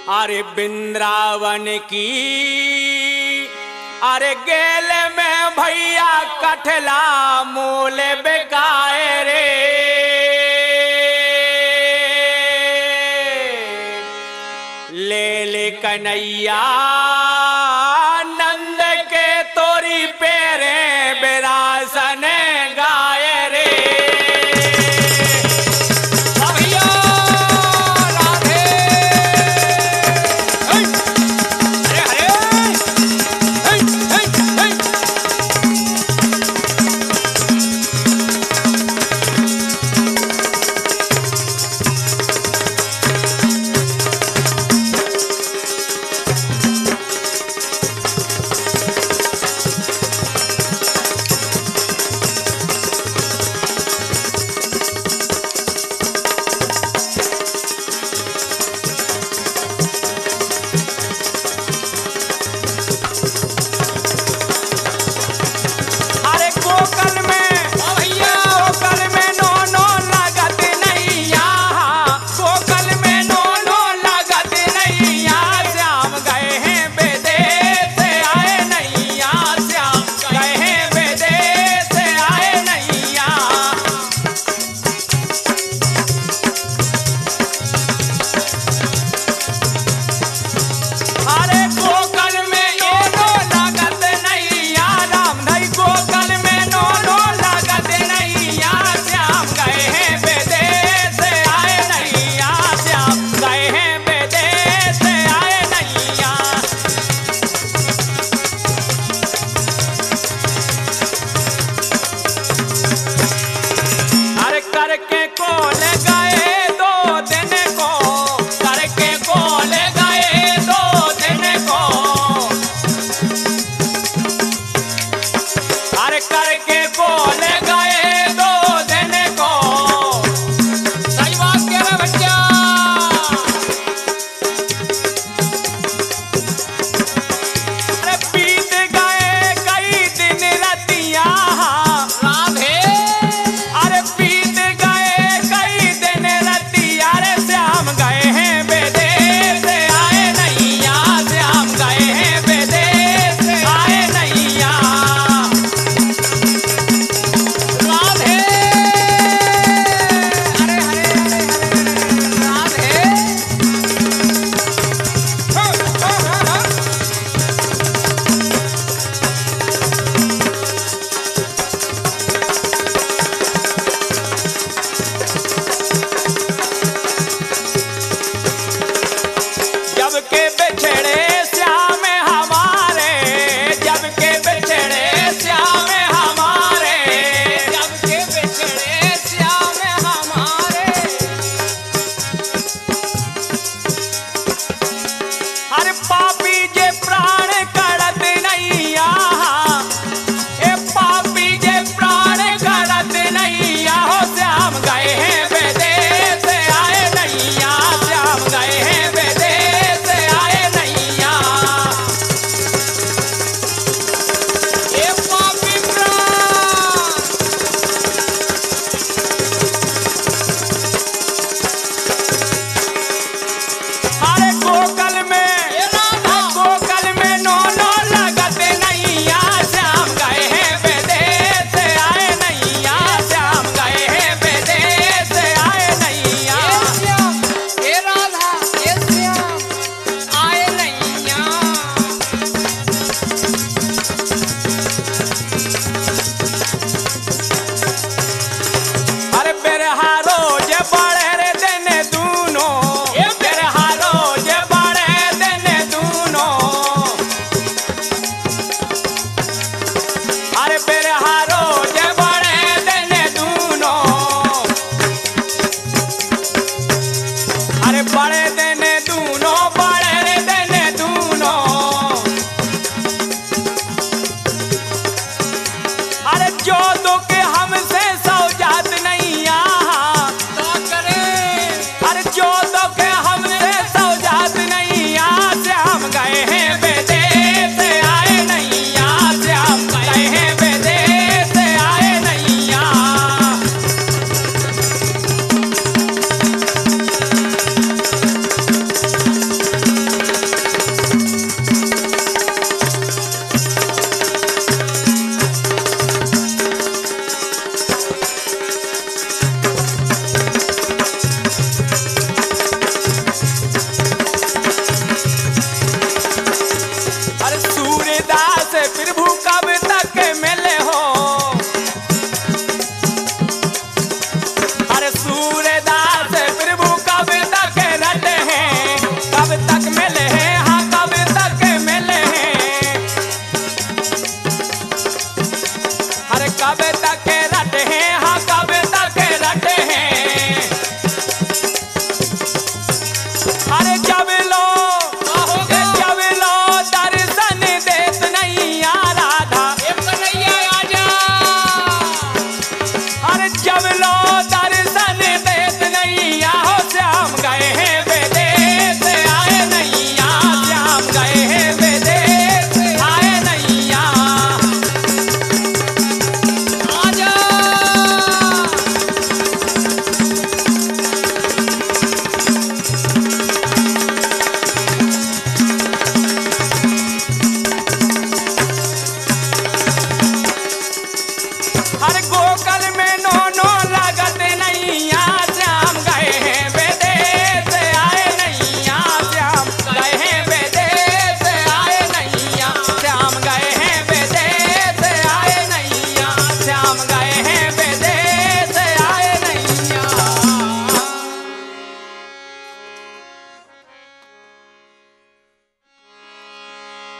अरे बिंद्रावन की अरे गेल में भैया कठला मूल बेकाए रे। ले ले कन्हैया नंद के तोरी पेरे बिरासन गाए रे।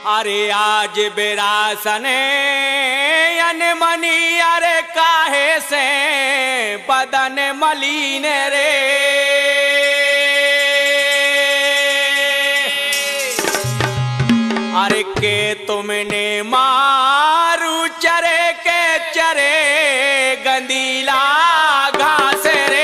अरे आज बेरासने अनमनी अरे काहे से बदन मलिन रे। अरे के तुमने मारू चरे के चरे गंदीला घास रे।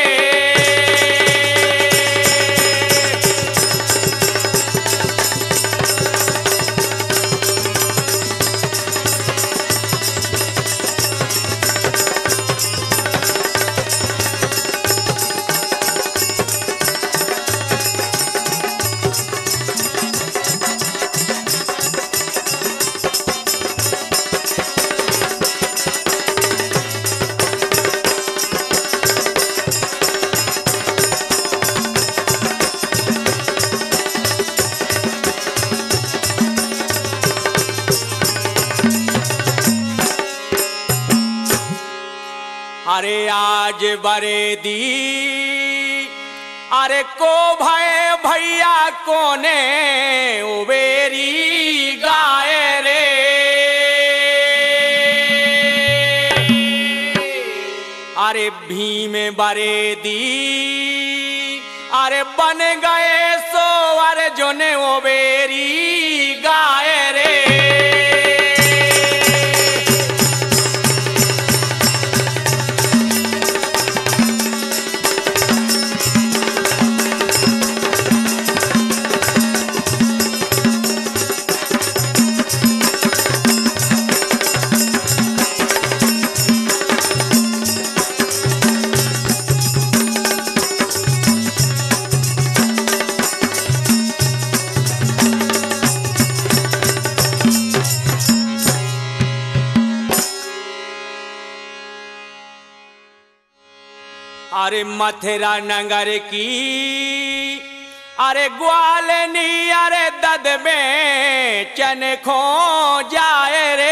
अरे आज बरेदी अरे को भय भैया कोने उबेरी गाय रे। अरे भीम बरेदी अरे बन गए सो अरे जोने उबेरी गाय रे। अरे मथुरा नगर की अरे ग्वालनी अरे दद में चन खो जाए रे।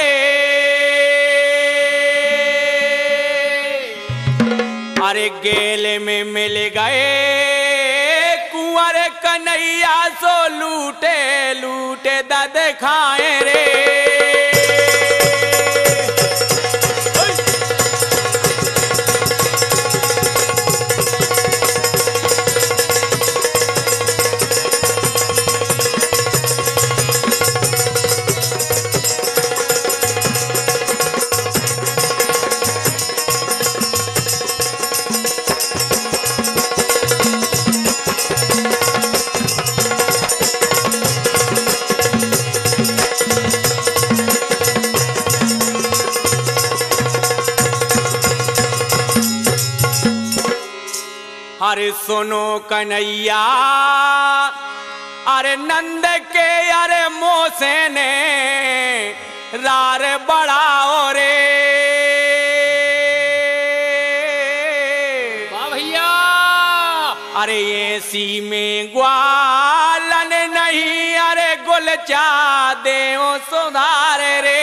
अरे गेल में मिल गए कुंवर कन्हैया सो लूटे लूटे दद खाए रे। अरे सुनो कन्हैया अरे नंद के अरे मोसे ने रार बढ़ाओ रे। वाह भैया अरे ऐसी में ग्वालन नहीं अरे गुलचा देओ सुधार रे।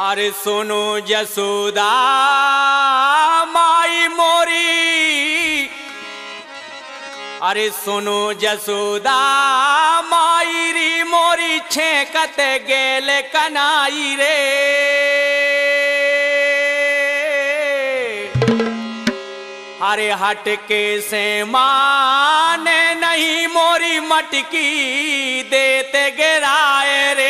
अरे सुनो जसोदा माई मोरी, अरे सुनो जसोदा माई री मोरी छेकत गेल कनाई रे। अरे हटके से माने नहीं मोरी मटकी देते गिराए रे।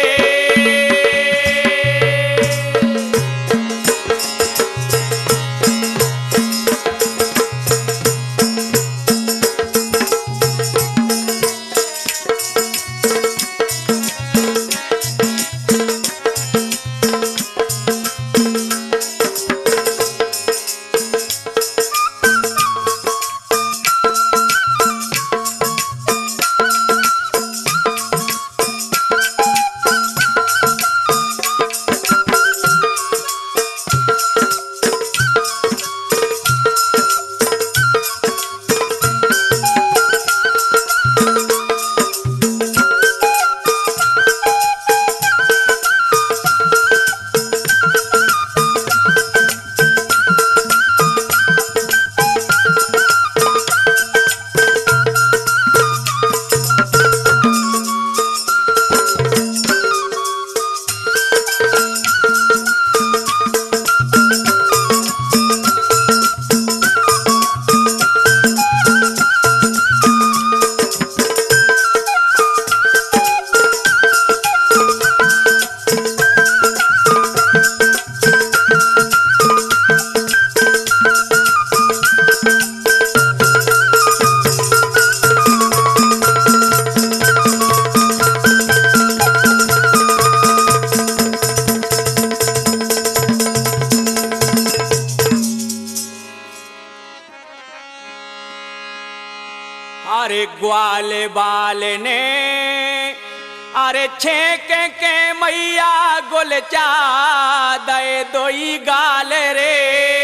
अरे ग्वाल बाल ने अरे छेक के मैया गुलचा दे दोई गाल रे।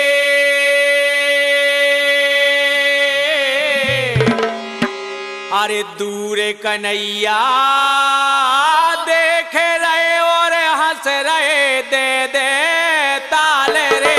अरे दूर कन्हैया देख रहे और हंस रहे दे दे ताल रे।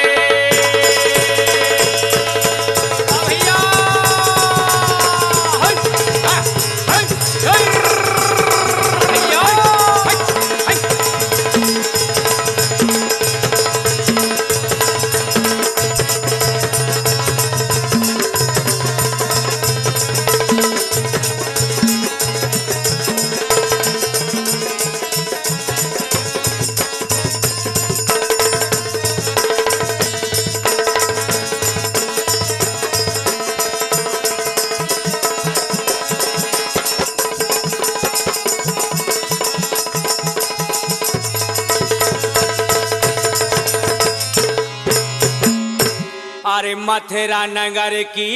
अरे मथुरा नगर की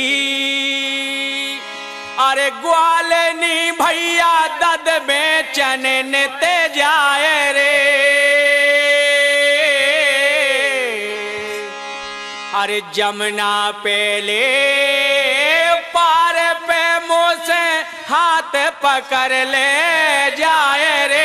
अरे ग्वालनी भैया दद बेचन नेते जाए रे। अरे जमुना पेले पार पे मुँह से हाथ पकड़ ले जाए रे।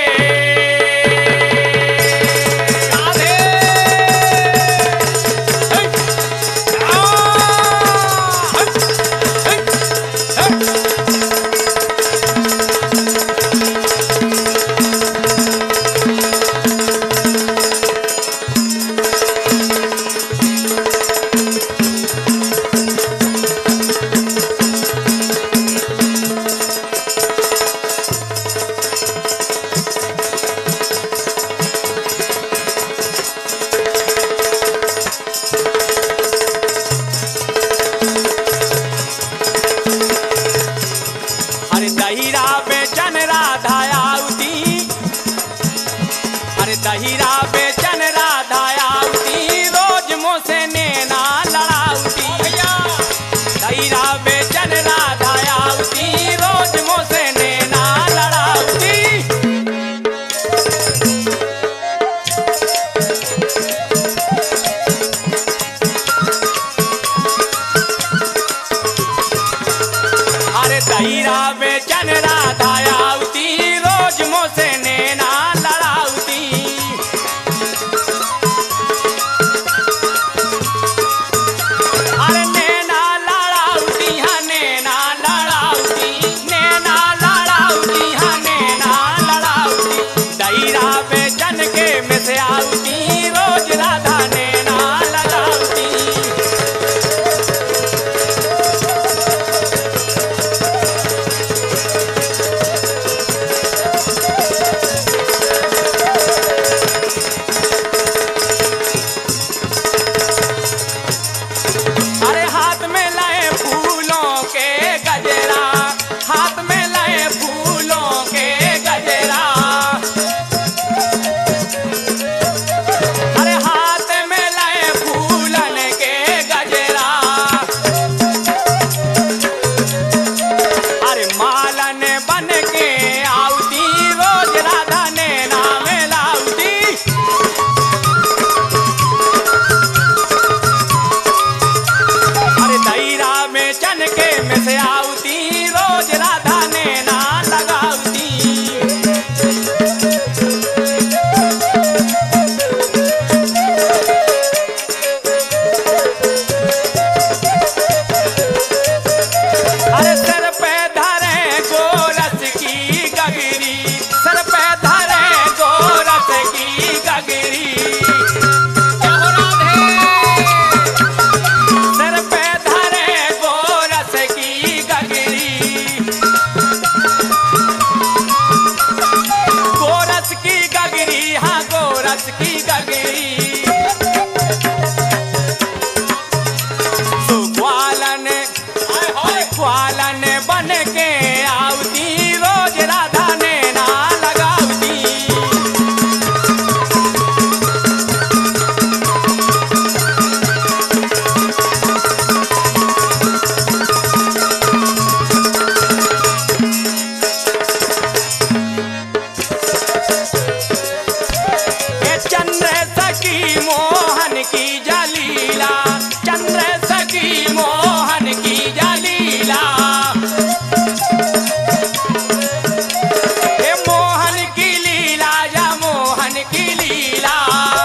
दहीरा बेचन राधा आउती, अरे दहीरा बेचन राधा आउती, रोज मुझसे नैना लड़ाउती। दहीरा बेचन राधा आउती, रोज मुझसे नैना लड़ाउती। अरे दहीरा बेचन राधा आउती, रोज मुझसे नैना लड़ाउती। ग्वालन बन के आउती रोज राधा ने नाम लाउती। अरे दईरा में चनके में से आउती रोज राधा ने ना लगाउती। अरे सर पे धरे गोरस की गगरी, सर पे धरे गोरस की गगरी। सर पे धरे गोरस की गगरी, गोरस की गगरी, हाँ गोरस की गगरी। ग्वालन ग्वालन बन के आउती रोज राधा ने ना लगाउती। ये चंद्र सखी मोहन की जलीला, चंद्र सखी मोहन की जलीला। हे मोहन की लीला या मोहन की लीला।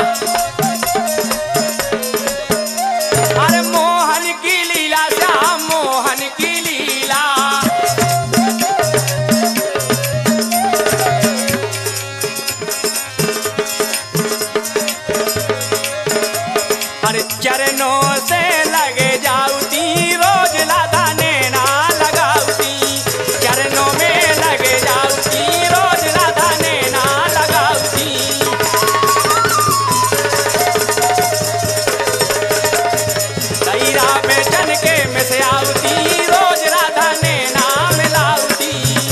अरे मोहन की लीला या मोहन की लीला। अरे चरणों से लगे जाऊती रोज राधा ने ना लगाउती। चरणों में लगे जाऊती रोज राधा ने ना लगाउती। दईरा में चनके में से आउती रोज राधा ने नाम लाउती।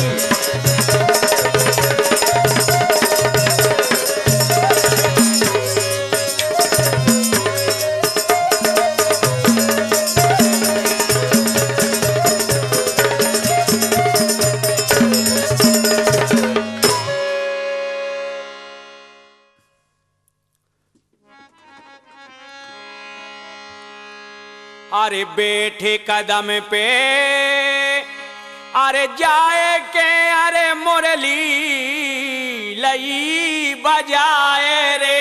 अरे बैठे कदम पे अरे जाए के अरे मुरली लई बजाए रे।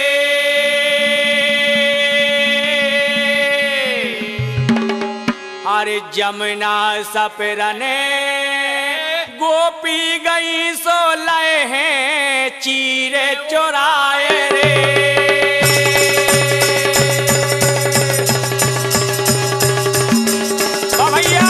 अरे जमुना सपरने गोपी गई सो लय हैं चीरे चुराए रे। भैया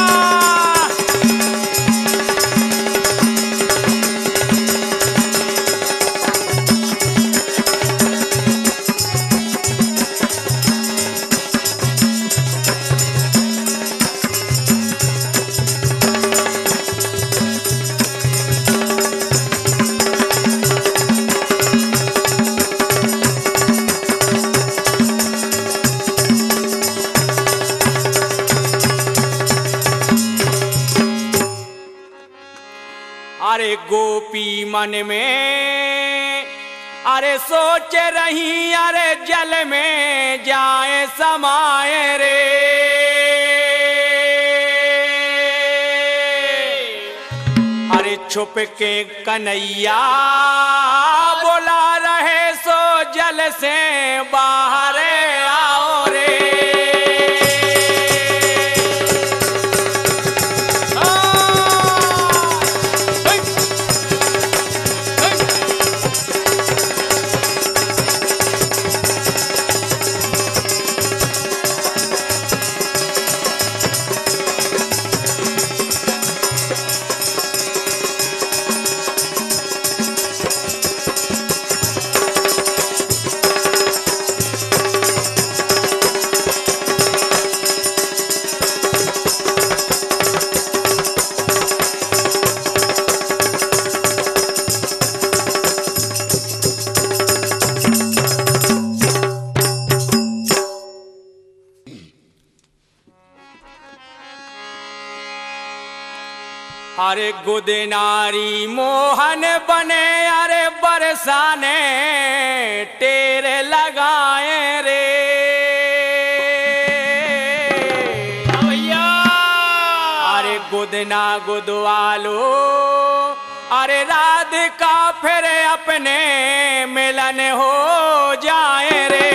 अरे गोपी मन में अरे सोच रही अरे जल में जाए समाए रे। अरे छुप के कन्हैया बोला रहे सो जल से बाहर आओ रे। अरे गुदनारी मोहन बने अरे बरसाने तेरे लगाए रे भैया। अरे गुदना गुदवालो अरे राधिका फिर अपने मिलन हो जाए रे।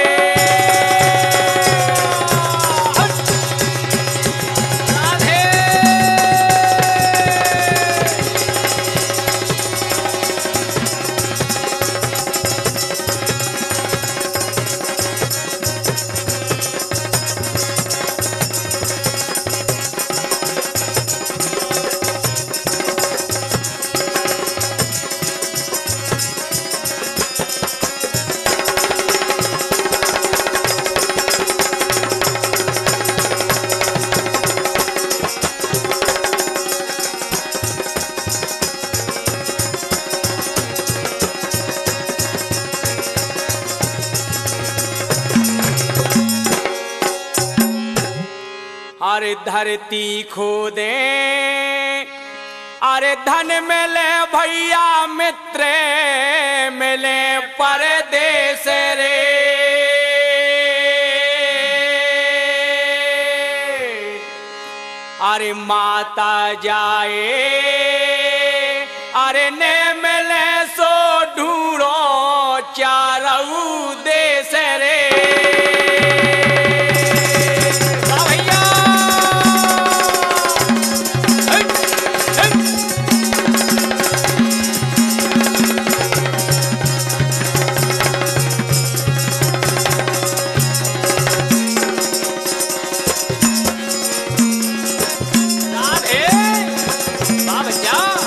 अरे धरती खोदे अरे धन मिले भैया मित्र मिले परदेस रे। अरे माता जाए अरे ने मिले सो ढूंढो चारों देश रे। बाबा